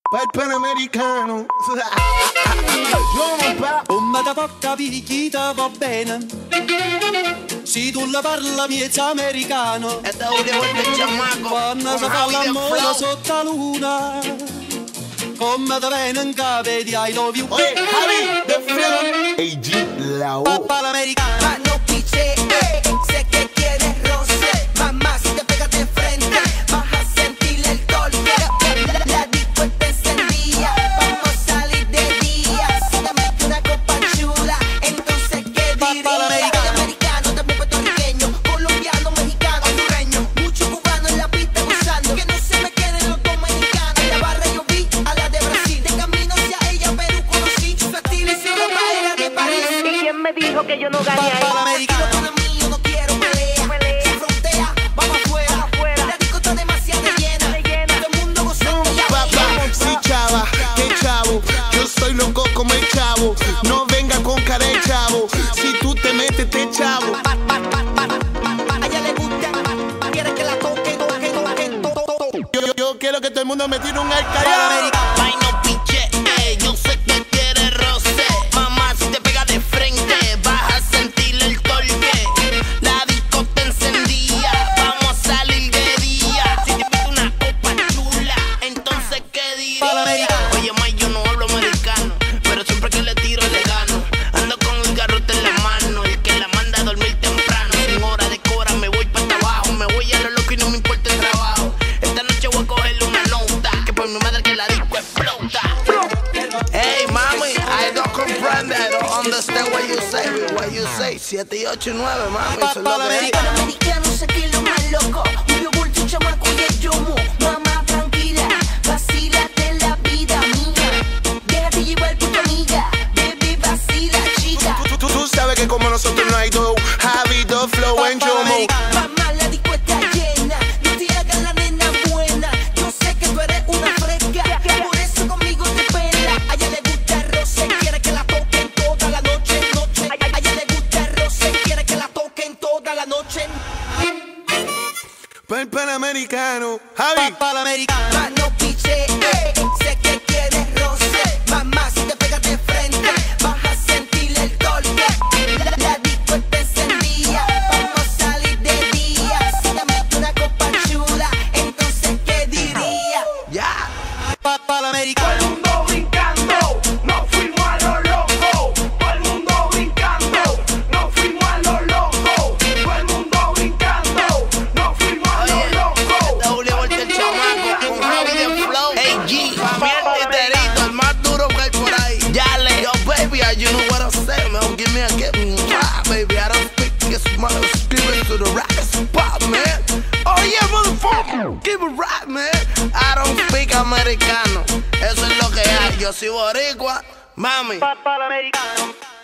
Pa'l Panamericano. Come da poca picchita va bene. Se tu la parla miezza americano. Este es Julio el chamaco. Quando si fa l'amore sotto la luna. Come da bene in capo di I love you. Oye, Javi, de Flow. AG, la O. Panamericano. Mano piche, sé que quieres roce. Mamá, si te pegas de frente, vas a sentir el golpe. La disco está encendida, vamos a salir de día. Si te metes una copa chula, entonces ¿qué dirías? Americano, también puertorriqueño, colombiano, mexicano, hondureño. Muchos cubanos en la pista gozando, que no se me queden los dominicanos. En la barra yo vi a la de Brasil, de camino hacia ella, Perú conocí. Su estilo y su ropa era de París. ¿Y quién me dijo que yo no gané ahí? Panamericano para mí, yo no quiero pelea. Sin frontera, vamos afuera. La disco está demasiado llena. Todo el mundo gozando ya. Papá, sí, chava, qué chavo. Yo soy loco como el chavo. No venga con cara de chavo. Si tú te metes, te chavo. A ella le gusta, quiere que la toque, Yo quiero que todo el mundo me tire un alcalá. Ay, no piche, yo sé que quieres roce. Mamá, si te pega de frente, vas a sentir el torque. La disco te encendía, vamos a salir de día. Si te pido una copa chula, entonces ¿qué dirías? Oye, Mike, yo no hablo americano, pero siempre que le tiro le gano. Ando con el garrote en la mano, el que la manda a dormir temprano. Sin hora de cobra me voy para abajo, me voy a lo loco y no me importa el trabajo. Esta noche voy a cogerle una nota, que por mi madre que la disco explota. Hey, mami, I don't comprehend, I don't understand what you say. 7 y 8 y 9, mami, eso es lo que es. Panamericano, sé que es lo más loco. Julio Bulto, chamaco y el yomo. Mamá, tranquila, vacílate la vida mía. Déjate llevar por tu amiga, baby, vacila, chica. Tú sabes que como nosotros no hay dos. Javi, do Flow en Yomo. Mamá, la disco está llena, no te hagas la nena buena. Yo sé que tú eres una fresca, por eso conmigo te pela. A ella le gusta el roce, quiere que la toquen toda la noche. A ella le gusta el roce, quiere que la toquen toda la noche. Pa'l Panamericano. Javi. Panamericano. Mano piche, sé que quieres roce. Mamá, si te pegas de frente, vas a sentir el golpe. La disco está encendida, vamos a salir de día. Si te metes una copa chula, entonces ¿qué dirías? Ya. Panamericano. Todo el mundo brincando, nos fuimos a lo loco. Todo el mundo brincando, nos fuimos a lo loco. Todo el mundo brincando, nos fuimos a lo loco. Este es Julio el chamaco con Javi de Flow. AG, Javier Titerito, el más duro que hay por ahí. Yale, yo baby, you know what I'm saying, man. Give me a get baby. I don't speak this mother, give it to the rap spot, man. Oh yeah, motherfucker, give it right, man. I don't speak americano, eso es lo que hay. Yo soy boricua, mami. Panamericano.